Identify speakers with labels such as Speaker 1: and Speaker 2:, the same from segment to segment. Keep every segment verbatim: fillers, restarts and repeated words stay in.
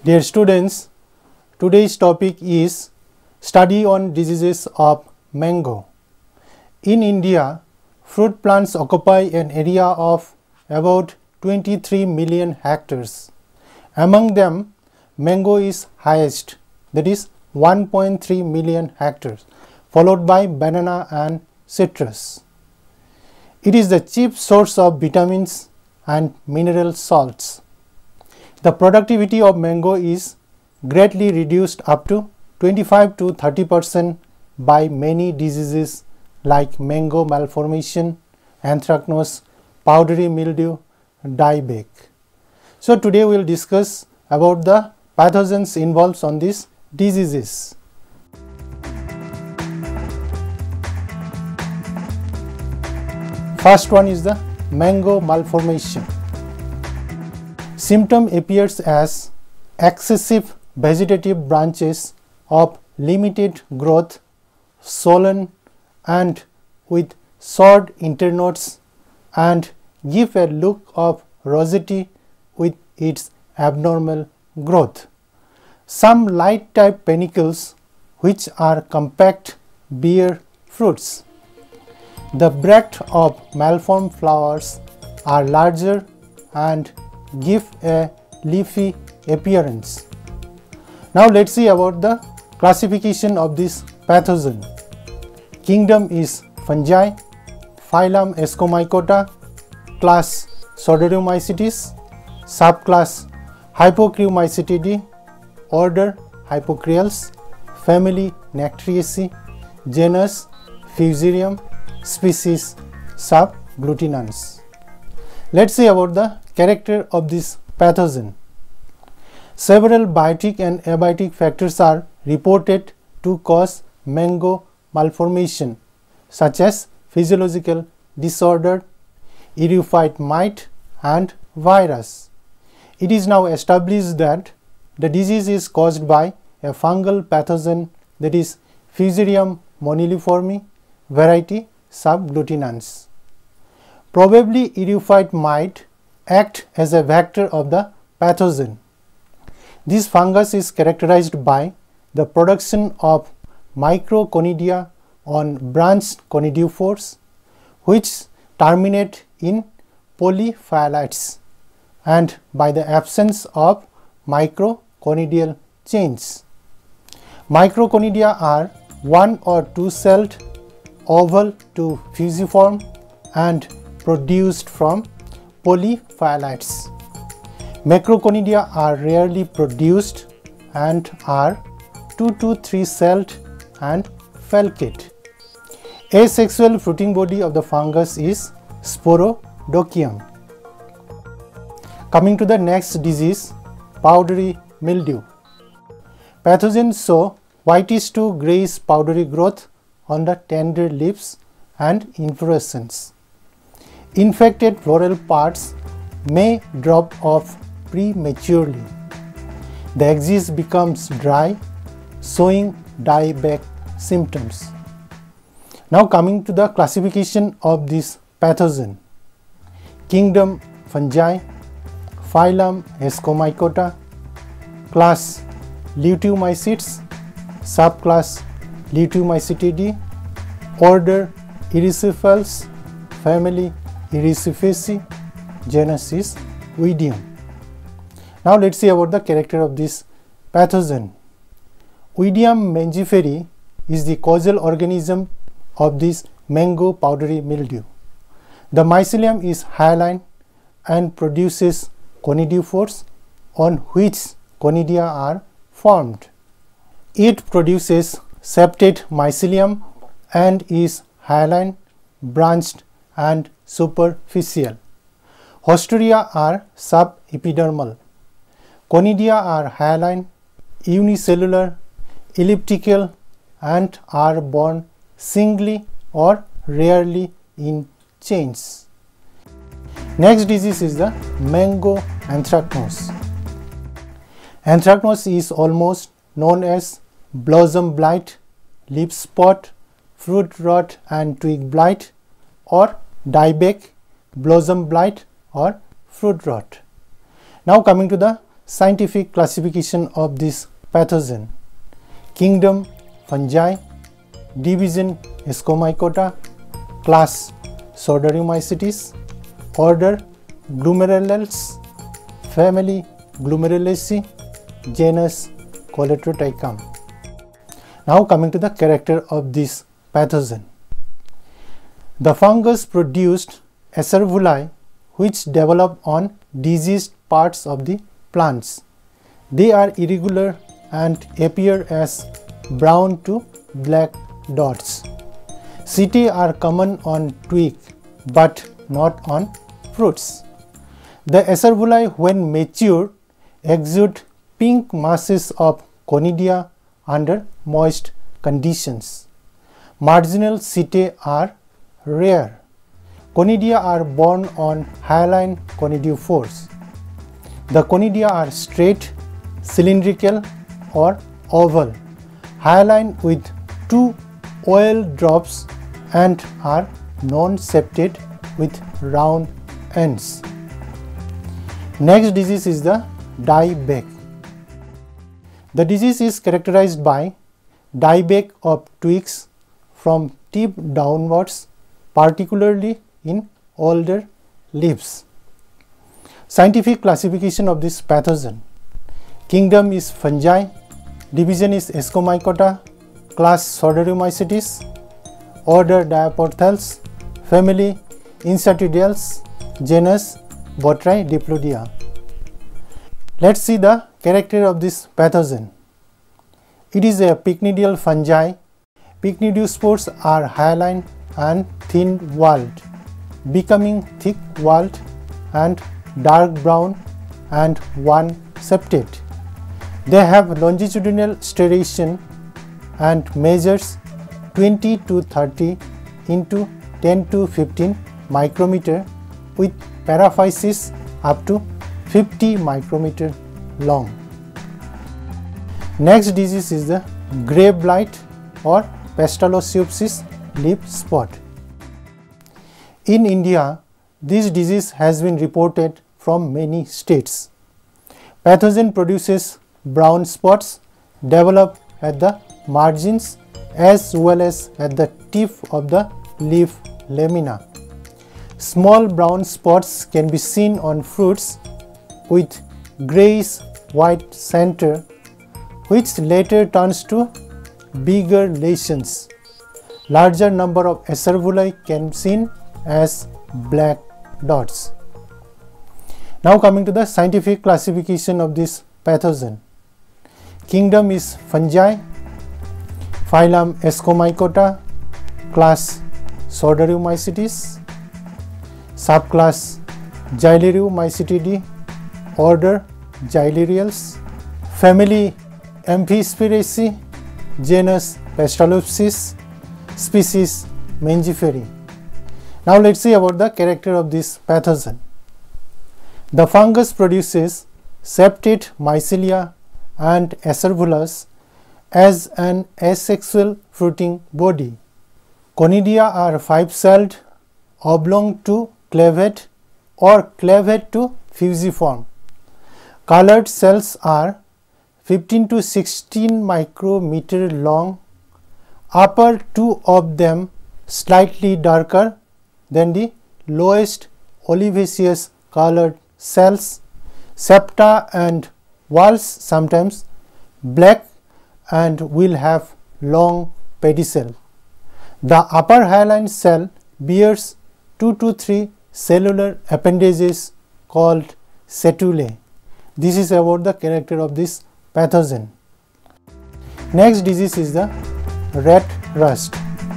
Speaker 1: Dear students, today's topic is study on diseases of mango. In India, fruit plants occupy an area of about twenty-three million hectares. Among them, mango is highest, that is one point three million hectares, followed by banana and citrus. It is the chief source of vitamins and mineral salts. The productivity of mango is greatly reduced up to twenty-five to thirty percent by many diseases like mango malformation, anthracnose, powdery mildew, dieback. So today we will discuss about the pathogens involved on these diseases. First one is the mango malformation. Symptom appears as excessive vegetative branches of limited growth, swollen and with short internodes, and give a look of rosety with its abnormal growth. Some light type panicles which are compact bear fruits. The breadth of malformed flowers are larger and give a leafy appearance. Now let's see about the classification of this pathogen. Kingdom is fungi, phylum Ascomycota, class Pseudomycetes, subclass Hypocreumycetidae, order Hypocreales, family Nectariaceae, genus Fusarium, species Subglutinans. Let's see about the character of this pathogen. Several biotic and abiotic factors are reported to cause mango malformation, such as physiological disorder, eryphyte mite and virus. It is now established that the disease is caused by a fungal pathogen, that is Fusarium moniliforme, variety Subglutinans. Probably eryphyte might act as a vector of the pathogen. This fungus is characterized by the production of microconidia on branched conidiophores, which terminate in polyphyalites, and by the absence of microconidial chains. Microconidia are one or two celled, oval to fusiform and produced from polyphyalites. Macroconidia are rarely produced and are two to three celled and falcate. Asexual fruiting body of the fungus is Sporodochium. Coming to the next disease, powdery mildew. Pathogens show whitish to greyish powdery growth on the tender leaves and inflorescence. Infected floral parts may drop off prematurely. The axis becomes dry, showing dieback symptoms. Now coming to the classification of this pathogen. Kingdom fungi, phylum Ascomycota, class Luteomycetes, subclass Luteomycetidae, order Erysipelas, family Erysipeaceae, genus is Oidium. Now let's see about the character of this pathogen. Oidium mangiferi is the causal organism of this mango powdery mildew. The mycelium is hyaline and produces conidiophores on which conidia are formed. It produces septate mycelium and is hyaline, branched and superficial. Haustoria are subepidermal. Conidia are hyaline, unicellular, elliptical and are borne singly or rarely in chains. Next disease is the mango anthracnose. Anthracnose is almost known as blossom blight, leaf spot, fruit rot and twig blight, or dieback, blossom blight or fruit rot. Now coming to the scientific classification of this pathogen. Kingdom fungi, division Scomycota, class Sordaromycetes, order Glomerulales, family Glomerulaceae, genus Coleotrichum. Now coming to the character of this pathogen. The fungus produced acervuli which develop on diseased parts of the plants. They are irregular and appear as brown to black dots. Setae are common on twig but not on fruits. The acervuli, when mature, exude pink masses of conidia under moist conditions. Marginal setae are rare. Conidia are borne on hyaline conidiophores. The conidia are straight, cylindrical or oval, hyaline with two oil drops and are non-septate with round ends. Next disease is the dieback. The disease is characterized by dieback of twigs from tip downwards, particularly in older leaves. Scientific classification of this pathogen. Kingdom is fungi, division is Scomycota, class Sordaromycetes, order Diaporthales, family Insectidales, genus Botrytis. Let's see the character of this pathogen. It is a pycnidial fungi. Pycnidiospores are hyaline and thin-walled, becoming thick-walled and dark brown and one-septate. They have longitudinal striation and measures twenty to thirty into ten to fifteen micrometer with paraphysis up to fifty micrometer long. Next disease is the grey blight or Pestalozziopsis leaf spot. In India, this disease has been reported from many states. Pathogen produces brown spots develop at the margins as well as at the tip of the leaf lamina. Small brown spots can be seen on fruits with greyish white center, which later turns to bigger lesions. Larger number of acervuli can be seen as black dots. Now coming to the scientific classification of this pathogen. Kingdom is fungi, phylum Scomycota, class Sordaromycetes, subclass Gyleromycetidae, order Gylerales, family Amphispiraceae, genus Pestalozziopsis, species Mangiferae. Now let's see about the character of this pathogen. The fungus produces septate mycelia and acervulus as an asexual fruiting body. Conidia are five-celled, oblong to clavate or clavate to fusiform. Colored cells are fifteen to sixteen micrometer long, upper two of them slightly darker than the lowest olivaceous colored cells. Septa and walls sometimes black and will have long pedicel. The upper hyaline cell bears two to three cellular appendages called setulae. This is about the character of this pathogen. Next disease is the rat rust.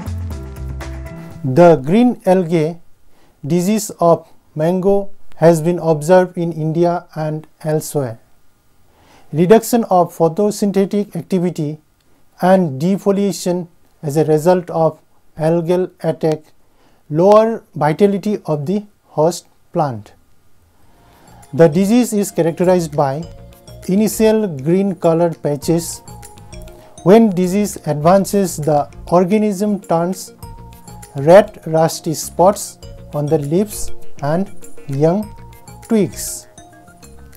Speaker 1: The green algae disease of mango has been observed in India and elsewhere. Reduction of photosynthetic activity and defoliation as a result of algal attack lower vitality of the host plant. The disease is characterized by initial green colored patches. When disease advances, the organism turns red rusty spots on the leaves and young twigs.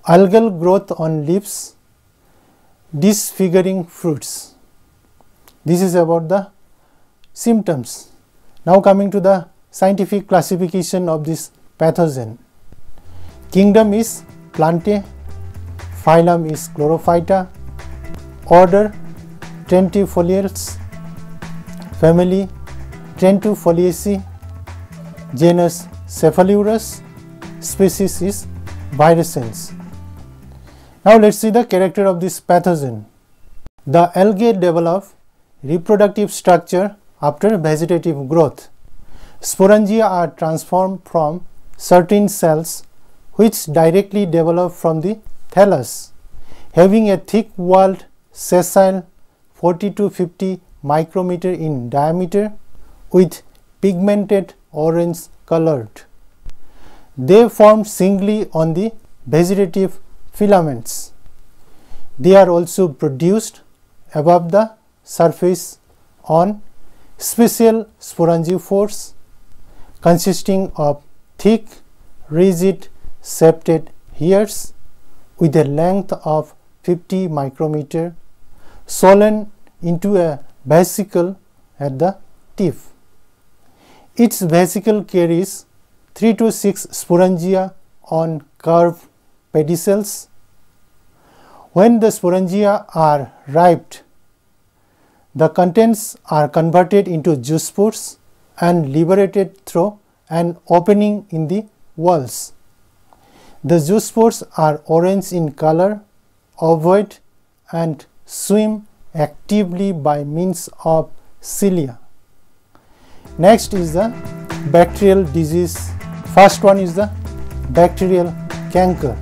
Speaker 1: algal growth on leaves, disfiguring fruits. This is about the symptoms. Now coming to the scientific classification of this pathogen. Kingdom is Plantae, phylum is Chlorophyta, order Trentifoliaceae, family Trentifoliaceae, genus Cephalourus, species is Virescens. Now let us see the character of this pathogen. The algae develop reproductive structure after vegetative growth. Sporangia are transformed from certain cells which directly develop from the thallus, having a thick-walled sessile forty to fifty micrometer in diameter with pigmented orange colored. They form singly on the vegetative filaments. They are also produced above the surface on special sporangiophores consisting of thick, rigid, septate hairs with a length of fifty micrometer, swollen into a vesicle at the tip. Each vesicle carries three to six sporangia on curved pedicels. When the sporangia are ripe, the contents are converted into juice spores and liberated through an opening in the walls. The juice spores are orange in color, ovoid, and swim actively by means of cilia. Next is the bacterial disease. First one is the bacterial canker.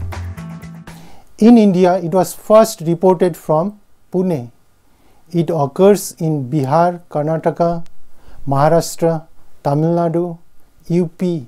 Speaker 1: In India, it was first reported from Pune. It occurs in Bihar, Karnataka, Maharashtra, Tamil Nadu, U P.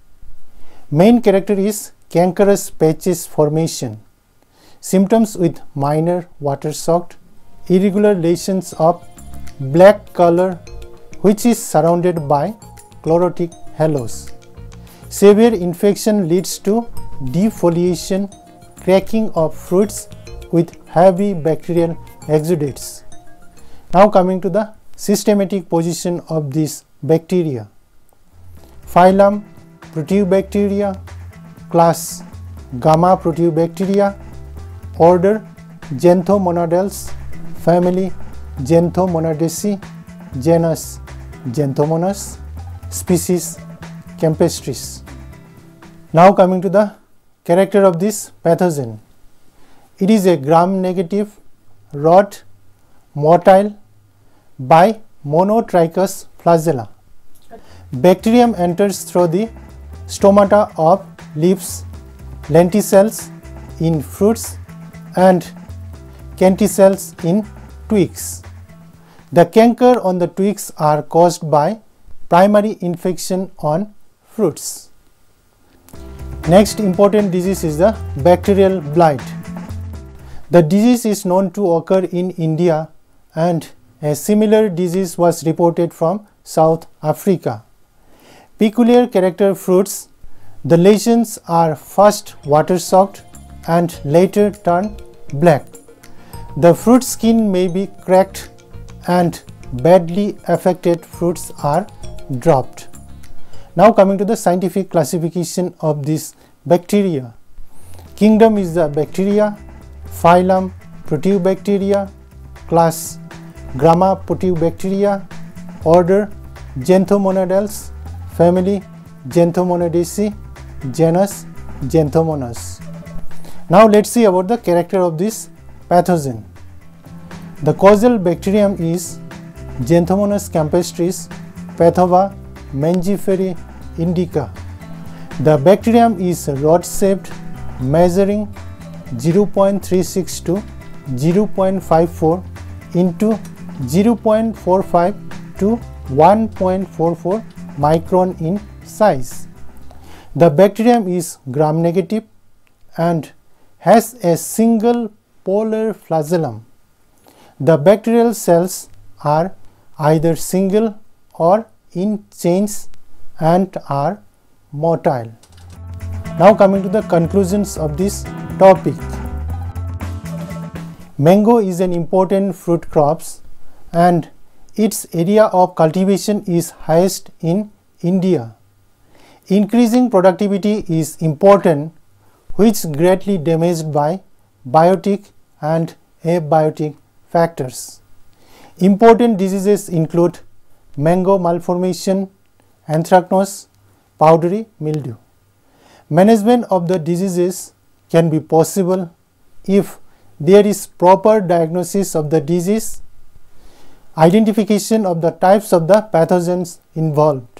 Speaker 1: Main character is cankerous patches formation. Symptoms with minor water-soaked, irregular lesions of black color which is surrounded by chlorotic halos. Severe infection leads to defoliation, cracking of fruits with heavy bacterial exudates. Now coming to the systematic position of this bacteria. Phylum Proteobacteria, class Gamma Proteobacteria, order Genthomonadales, family Genthomonadaceae, genus Genthomonas, species Campestris. Now coming to the character of this pathogen. It is a gram-negative, rod, motile, by monotrichous flagella. Bacterium enters through the stomata of leaves, lenticels in fruits, and canticels in twigs. The canker on the twigs are caused by primary infection on fruits. Next important disease is the bacterial blight. The disease is known to occur in India, and a similar disease was reported from South Africa. Peculiar character fruits. The lesions are first water-soaked and later turn black. The fruit skin may be cracked and badly affected fruits are dropped. Now coming to the scientific classification of this bacteria. Kingdom is the bacteria, phylum Proteobacteria, class Gamma Proteobacteria, order Genthomonadales, family Genthomonadaceae, genus Genthomonas. Now let's see about the character of this pathogen. The causal bacterium is Genthomonas campestris, Pathova mangiferi indica. The bacterium is rod-shaped, measuring zero point three six to zero point five four into zero point four five to one point four four micron in size. The bacterium is gram-negative and has a single polar flagellum. The bacterial cells are either single or in chains and are motile. Now coming to the conclusions of this topic. Mango is an important fruit crop and its area of cultivation is highest in India. Increasing productivity is important, which greatly damaged by biotic and abiotic factors. Important diseases include mango malformation, anthracnose, powdery mildew. Management of the diseases can be possible if there is proper diagnosis of the disease, identification of the types of the pathogens involved,